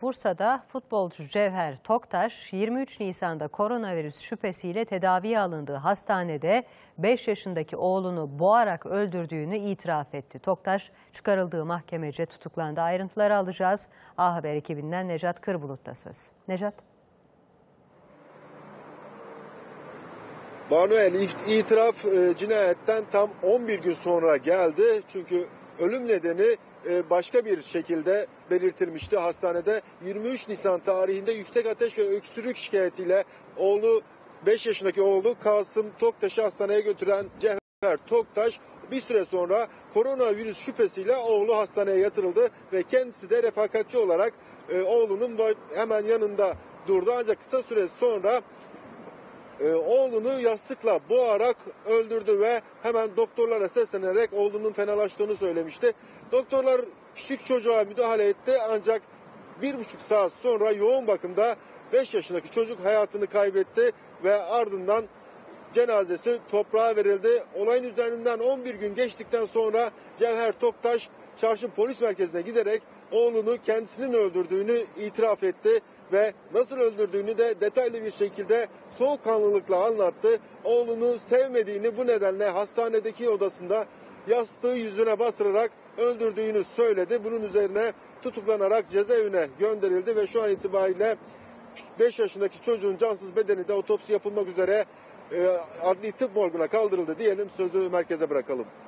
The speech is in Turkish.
Bursa'da futbolcu Cevher Toktaş 23 Nisan'da koronavirüs şüphesiyle tedaviye alındığı hastanede 5 yaşındaki oğlunu boğarak öldürdüğünü itiraf etti. Toktaş çıkarıldığı mahkemece tutuklandı. Ayrıntıları alacağız. A Haber ekibinden Necat Kırbulut'ta söz. Necat. Banuel itiraf cinayetten tam 11 gün sonra geldi. Çünkü ölüm nedeni başka bir şekilde belirtilmişti. Hastanede 23 Nisan tarihinde yüksek ateş ve öksürük şikayetiyle 5 yaşındaki oğlu Kasım Toktaş'ı hastaneye götüren Cevher Toktaş bir süre sonra koronavirüs şüphesiyle oğlu hastaneye yatırıldı ve kendisi de refakatçi olarak oğlunun hemen yanında durdu. Ancak kısa süre sonra oğlunu yastıkla boğarak öldürdü ve hemen doktorlara seslenerek oğlunun fenalaştığını söylemişti. Doktorlar küçük çocuğa müdahale etti ancak 1,5 saat sonra yoğun bakımda 5 yaşındaki çocuk hayatını kaybetti ve ardından cenazesi toprağa verildi. Olayın üzerinden 11 gün geçtikten sonra Cevher Toktaş Çarşı Polis Merkezi'ne giderek oğlunu kendisinin öldürdüğünü itiraf etti ve nasıl öldürdüğünü de detaylı bir şekilde soğukkanlılıkla anlattı. Oğlunu sevmediğini, bu nedenle hastanedeki odasında yastığı yüzüne bastırarak öldürdüğünü söyledi. Bunun üzerine tutuklanarak cezaevine gönderildi ve şu an itibariyle 5 yaşındaki çocuğun cansız bedeni de otopsi yapılmak üzere adli tıp morguna kaldırıldı diyelim, sözü merkeze bırakalım.